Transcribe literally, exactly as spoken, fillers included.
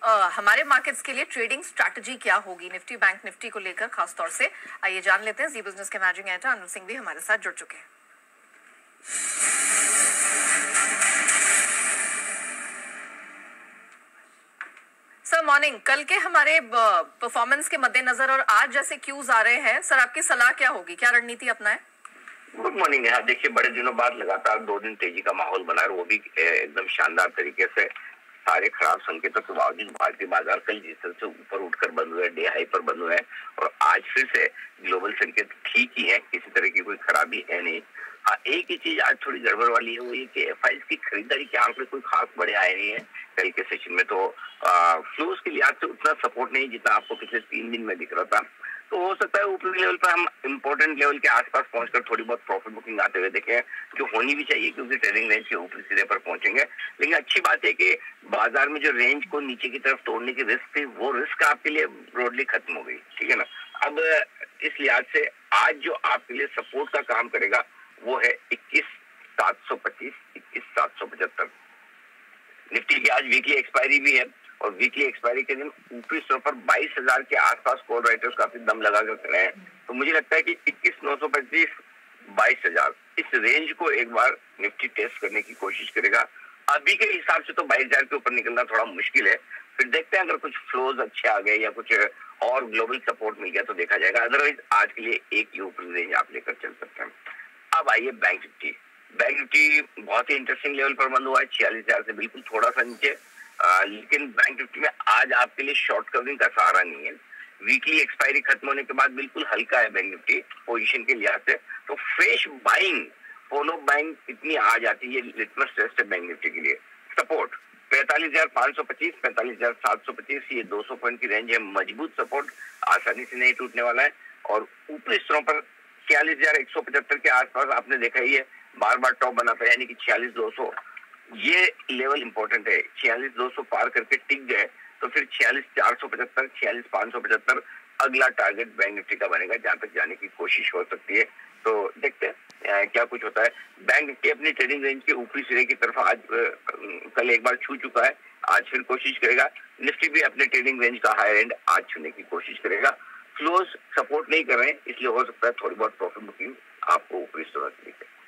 आ, हमारे मार्केट्स के लिए ट्रेडिंग स्ट्रैटेजी क्या होगी निफ्टी बैंक निफ्टी को लेकर खास तौर से, आइए जान लेते हैं। जी बिजनेस के मैनेजिंग एडिटर अनिल सिंह भी हमारे साथ जुड़ चुके हैं। सर मॉर्निंग, कल के हमारे परफॉर्मेंस के मद्देनजर और आज जैसे क्यूज आ रहे हैं, सर आपकी सलाह क्या होगी, क्या रणनीति अपनाएं? गुड मॉर्निंग यार, देखिए बड़े दिनों बाद लगातार दो दिन तेजी का माहौल बना है, वो भी एकदम शानदार तरीके से। सारे खराब संकेतों के बावजूद भारतीय बाजार कल जिस तरह से ऊपर उठकर बंद हुए, डे हाई पर बंद हुए हैं और आज फिर से ग्लोबल संकेत ठीक ही है, किसी तरह की कोई खराबी है नहीं। हाँ, एक ही चीज आज थोड़ी गड़बड़ वाली है, वो ये कि एफ आई की खरीदारी के आंकड़े कोई खास बड़े आए नहीं है कल के सेशन में। तो फ्लोज के लिहाज से उतना सपोर्ट नहीं जितना आपको पिछले तीन दिन में दिख रहा था। तो हो सकता है ऊपरी लेवल पर हम इम्पोर्टेंट लेवल के आसपास पहुंचकर थोड़ी बहुत प्रॉफिट बुकिंग आते हुए देखें, जो होनी भी चाहिए क्योंकि ट्रेडिंग रेंज के ऊपरी सिरे पर पहुंचेंगे। लेकिन अच्छी बात है कि बाजार में जो रेंज को नीचे की तरफ तोड़ने की रिस्क थी, वो रिस्क आपके लिए ब्रॉडली खत्म हो गई, ठीक है ना। अब इस लिहाज से आज जो आपके लिए सपोर्ट का काम करेगा वो है इक्कीस सात सौ पच्चीस, इक्कीस सात सौ पचहत्तर। निफ्टी की आज वीकली एक्सपायरी भी है और वीकली एक्सपायरी के दिन ऊपरी स्तर पर बाईस हजार के आसपास कॉल राइटर्स काफी दम लगा कर खड़े हैं। तो मुझे लगता है कि इक्कीस नौ सौ पच्चीस, बाईस हजार इस रेंज को एक बार निफ्टी टेस्ट करने की कोशिश करेगा। अभी के हिसाब से तो बाईस हजार के ऊपर निकलना थोड़ा मुश्किल है, फिर देखते हैं अगर कुछ फ्लोज अच्छे आ गए या कुछ और ग्लोबल सपोर्ट मिल गया तो देखा जाएगा। अदरवाइज आज के लिए एक ही ऊपरी रेंज आप लेकर चल सकते हैं। अब आइए बैंक निफ्टी। बैंक निफ्टी बहुत ही इंटरेस्टिंग लेवल पर बंद हुआ है, छियालीस हजार से बिल्कुल थोड़ा सा नीचे। आ, लेकिन बैंक निफ्टी में आज आपके लिए शॉर्ट कवरिंग का सहारा नहीं है। वीकली एक्सपायरी खत्म होने के बाद बिल्कुल हल्का है बैंक निफ्टी पोजीशन के लिहाज से। तो फ्रेश बाइंग फॉलो बाइंग इतनी आ जाती है, लिटमस टेस्ट है बैंक निफ्टी के लिए। सपोर्ट पैंतालीस हजार पांच सौ पच्चीस, पैंतालीस हजार सात सौ पच्चीस, ये दो सौ पॉइंट की रेंज है, मजबूत सपोर्ट, आसानी से नहीं टूटने वाला है। और ऊपरी स्तरों पर छियालीस हजार एक सौ पचहत्तर के आसपास आपने देखा ही है, बार बार टॉप बना था, यानी कि छियालीस दो सौ, ये लेवल इंपॉर्टेंट है। छियालीस दो सौ पार करके टिक गए तो फिर छियालीस चार सौ पचहत्तर, छियालीस पांच सौ पचहत्तर अगला टारगेट बैंक निफ्टी का बनेगा, जहां तक जाने की कोशिश हो सकती है। तो देखते हैं क्या कुछ होता है। बैंक निफ्टी अपनी ट्रेडिंग रेंज के ऊपरी सिरे की तरफ आज कल एक बार छू चुका है, आज फिर कोशिश करेगा। निफ्टी भी अपने ट्रेडिंग रेंज का हायर एंड आज छूने की कोशिश करेगा। फ्लोज सपोर्ट नहीं कर रहे हैं, इसलिए हो सकता है थोड़ी बहुत प्रॉफिट बुकिंग आपको ऊपरी स्तर से दिखे।